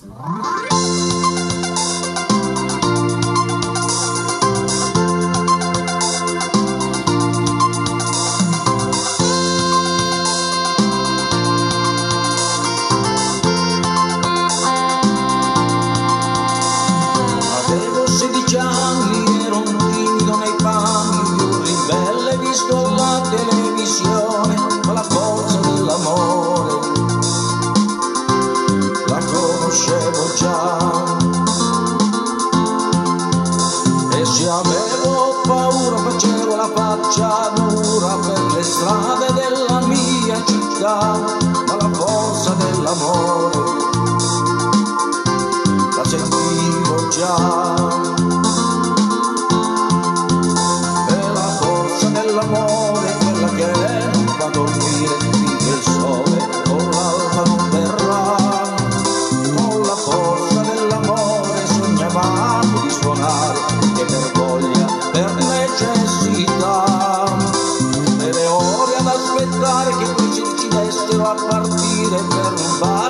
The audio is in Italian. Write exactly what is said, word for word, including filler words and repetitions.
Avevo sedici anni, ero un timido nei panni di un ribelle visto alla televisione, ma la forza dell'amore la conoscevo già. E se avevo paura facevo la faccia dura per le strade della mia città, ma la forza dell'amore la sentivo già. E la forza dell'amore è quella che non fa dormire finché il sole con l'alba non verrà. Con la forza dell'amore sognavamo di suonare, che per voglia, per necessità, e le ore ad aspettare che poi si decidessero a partire per un bar.